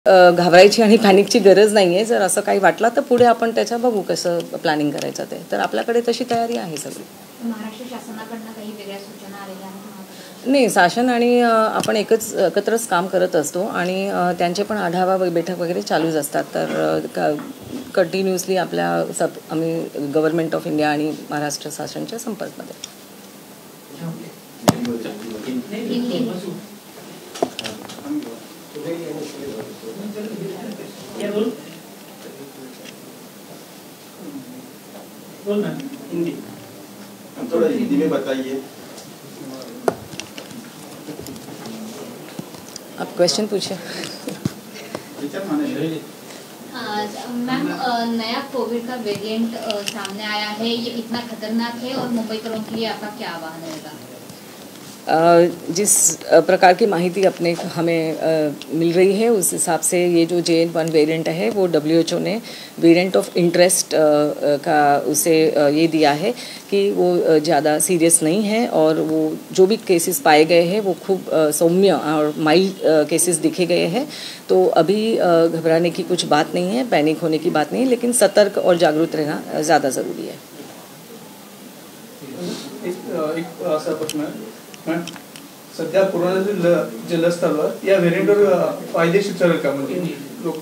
घाबरायची आणि पॅनिकची गरज नाही आहे. जर असं काही वाटलं तर पुढे आपण त्याच्या बघू कसं प्लॅनिंग करायचं ते. तर आपल्याकडे तशी तयारी आहे सगळी. महाराष्ट्र शासनाकडनं काही वेगळ्या सूचना आलेल्या आहेत? नाही, शासन आणि आपण एकत्रच काम करत असतो आणि त्यांचे पण आढावा बैठक वगैरे चालूच असतात. तर कंटिन्युअसली आम्ही गव्हर्नमेंट ऑफ इंडिया आणि महाराष्ट्र शासनच्या संपर्कामध्ये. हिंदी थोड़ा हिंदी में बताइए। आप क्वेश्चन पूछिए। मैम, नया कोविड का वेरिएंट सामने आया है, ये इतना खतरनाक है और मुंबईकरों के लिए आपका क्या आह्वान रहेगा? जिस प्रकार की माहिती हमें मिल रही है उस हिसाब से ये जो JN.1 वेरिएंट है वो WHO ने वेरिएंट ऑफ इंटरेस्ट का उसे ये दिया है कि वो ज़्यादा सीरियस नहीं है और वो जो भी केसेस पाए गए हैं वो खूब सौम्य और माइल्ड केसेस दिखे गए हैं. तो अभी घबराने की कुछ बात नहीं है, पैनिक होने की बात नहीं है, लेकिन सतर्क और जागरूक रहना ज़्यादा ज़रूरी है. एक असा प्रश्न मॅम, सध्या कोरोनाची जे लस चालू आहे या व्हेरियंटवर फायदेशीर ठरेल का? म्हणजे लोक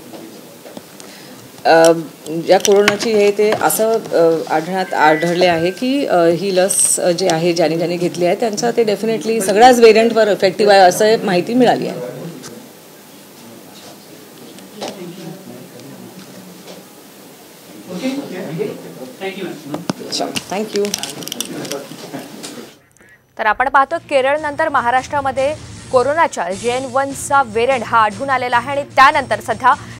या कोरोनाची हे ते असं आढळले आहे की ही लस जे आहे ज्याने घेतली आहे त्यांचा ते डेफिनेटली सगळ्याच व्हेरियंटवर इफेक्टिव्ह आहे असं माहिती मिळाली आहे. थँक्यू. तर आपण पाहतो केरळ नंतर महाराष्ट्रामध्ये कोरोनाच्या JN.1चा व्हेरिएंट हा आढळून आलेला आहे आणि त्यानंतर सध्या